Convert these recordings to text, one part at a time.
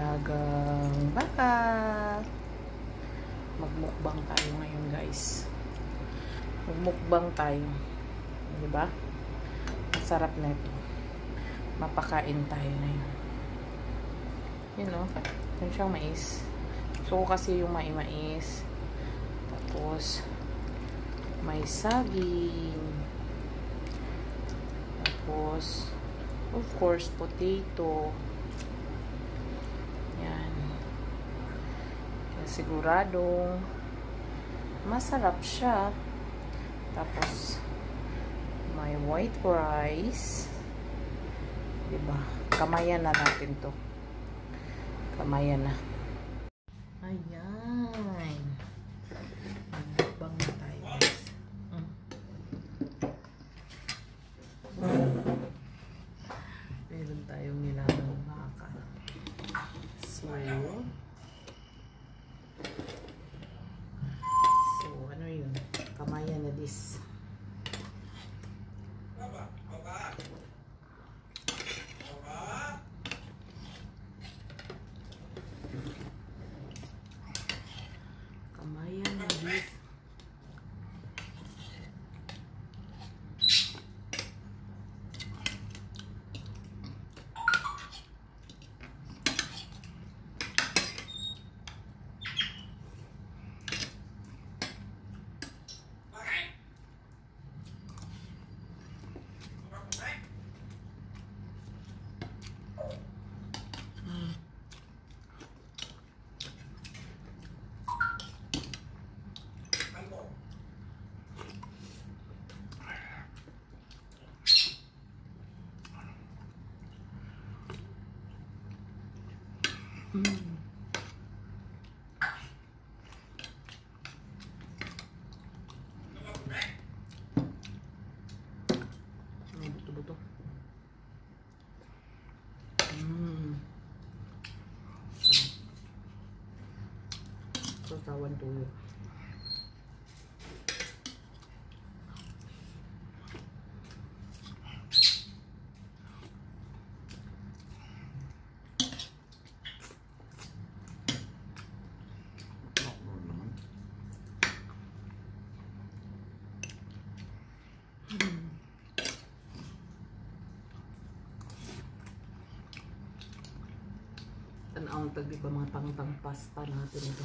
nilagang baka. Magmukbang tayo ngayon, guys. Magmukbang tayo. Diba? Masarap na ito. Mapakain tayo ngayon. You know, yun siyang mais. So, kasi yung mais. Tapos, may saging. Tapos, of course, potato. Yan. Kaya siguradong masarap siya. Tapos, may white rice. Diba? Kamayan na natin to. Kamayan na. Ayan. Magbang na tayo, guys. Meron tayong nilagang baka. So, ano yun? Kamayan na this. Kamayan na this. May buto-buto. Sasawan tuyo. Tanawang tagdi pa mga tangtang pasta natin ito.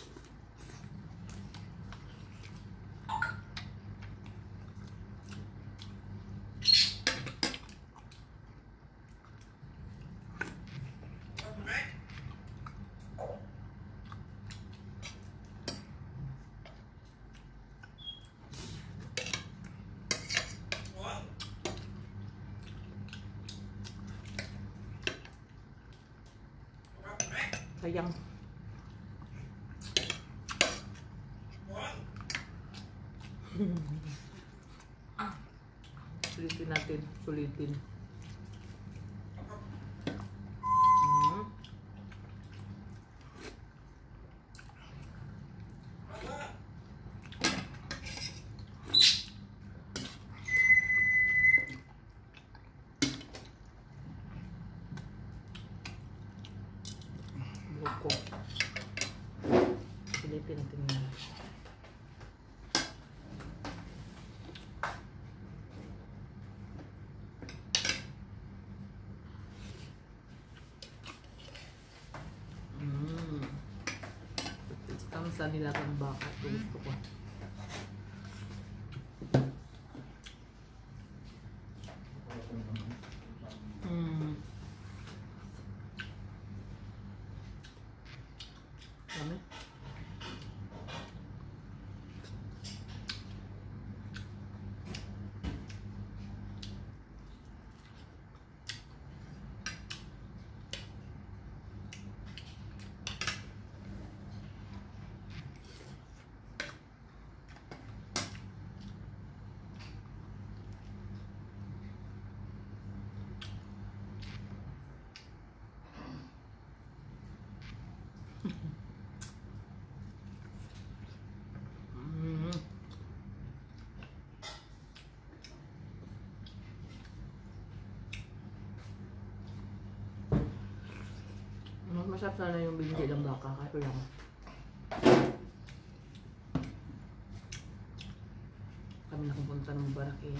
Sayang. Sulitin natin. Sulitin. Buko. Sulitin natin yan. Sa nilagang baka. Gusto ko. Dami. Masarap sana yung binigay ng baka. Kaso lang. Kami nakapunta ng Barakea.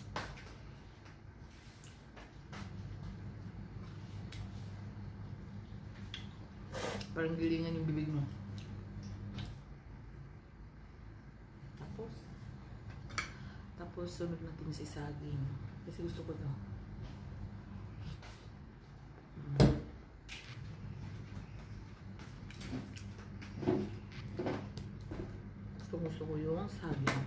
Parang gilingan yung bibig mo. Tapos sunod natin si saging. Kasi gusto ko to. Gusto ko yung saging.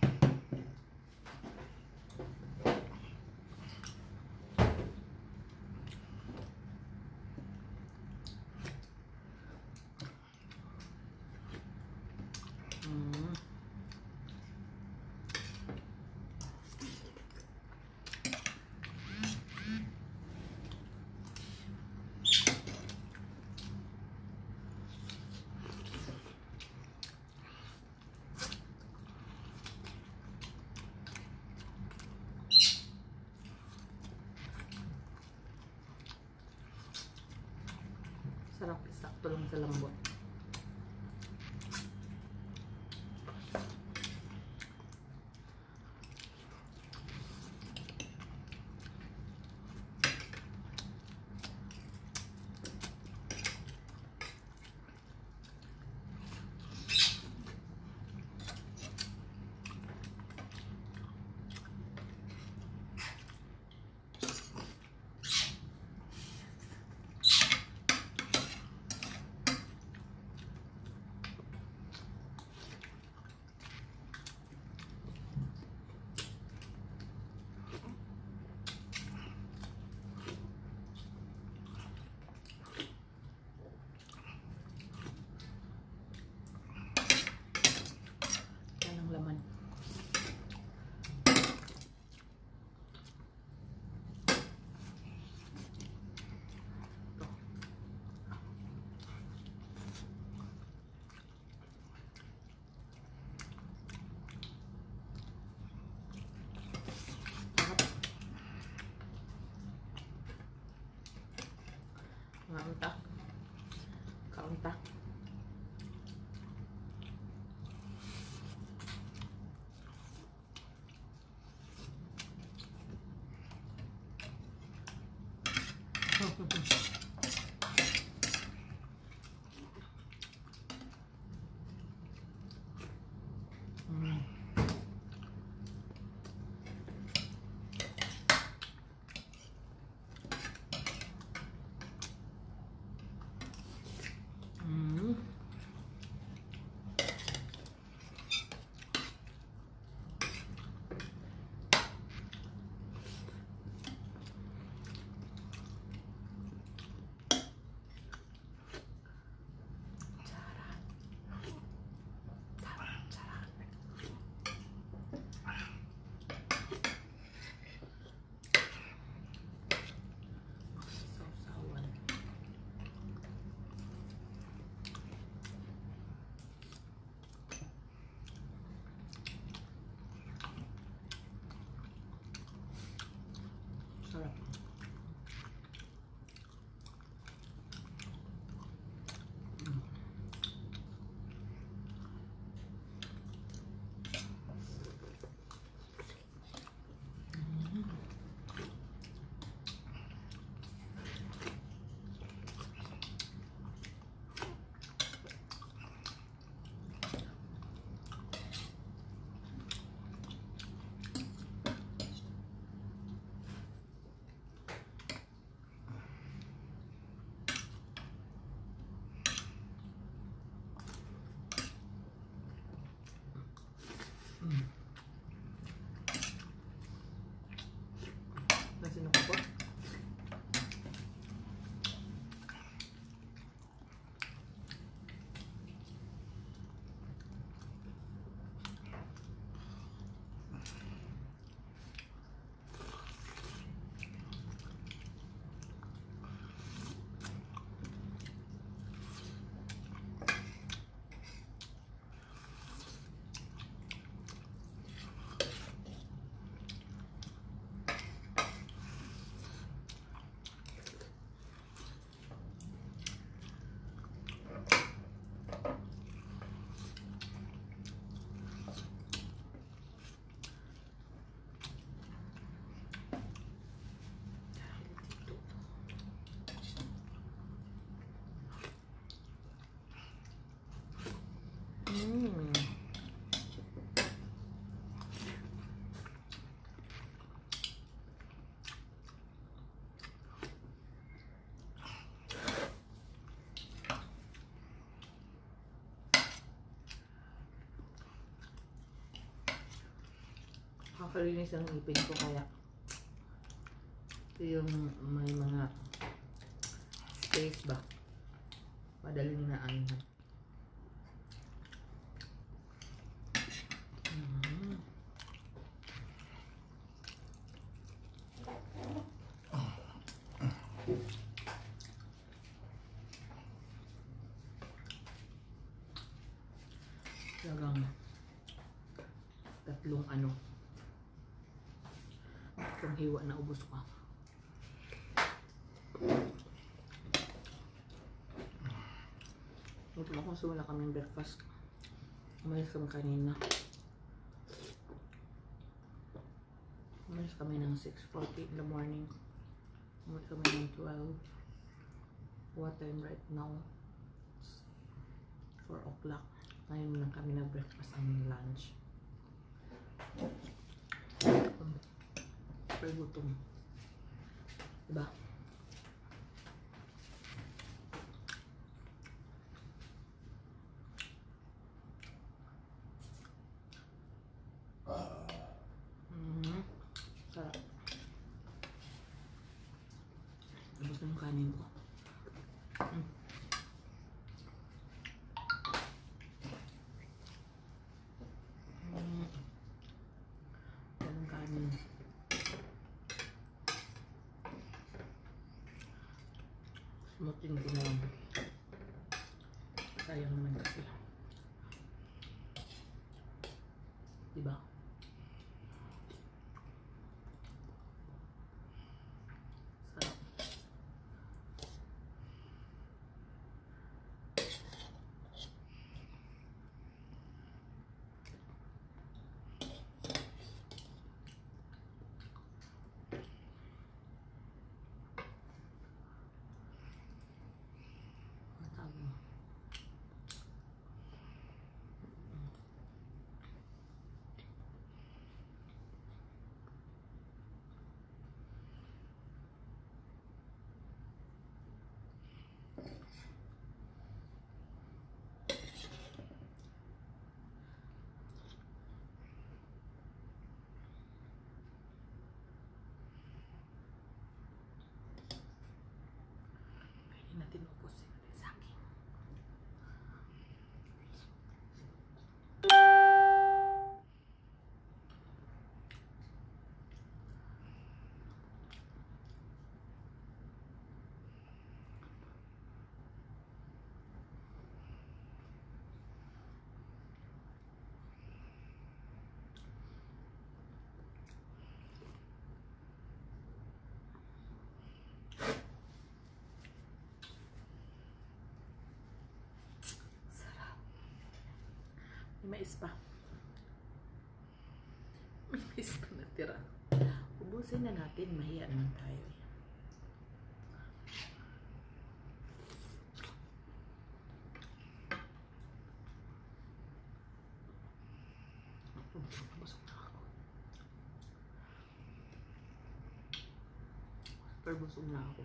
Sarap, sakto lang sa lambot. Yan ang laman. Kaunta. Kaunta. Nakakalinis ang ngipin ko kaya ito yung may mga space ba. Madaling na ano. Talagang tatlong hiwa na ubos ko. Gutom ako kasi wala kaming breakfast. Umalis kami kanina. Umalis kami ng 6:40 in the morning. Umalis kami ng 12. What time right now? 4 o'clock. Ngayon lang kami na-breakfast ang lunch. Super gutom. Diba? Sarap. Ubus na yung kanin ko. Walang kanin. Sumutin ko na lang. Sayang naman kasi. Diba? Sarap. Matabo. Pwede natin ubusin natin sa akin. May mais pa. May mais pa natira. Ubusin na natin. Mahiya naman tayo. Busog na ako. Super busog na ako.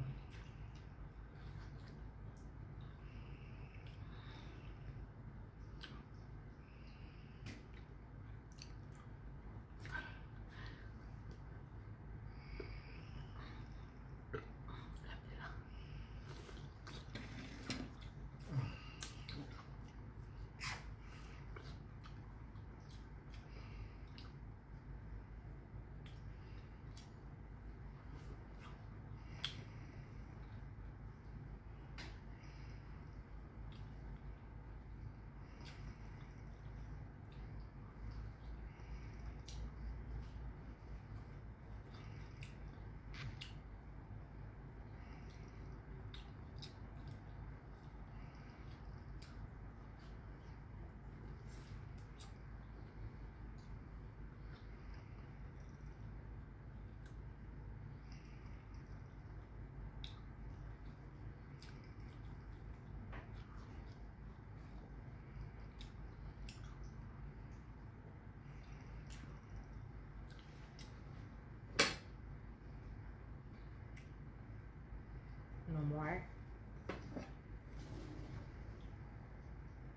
No more.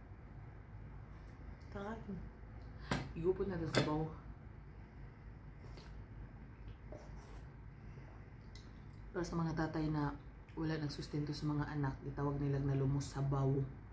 Takot. Igupon natin sa baw. Para sa mga tatay na wala nagsustento sa mga anak, gitawag nilang nalumos sa bawo.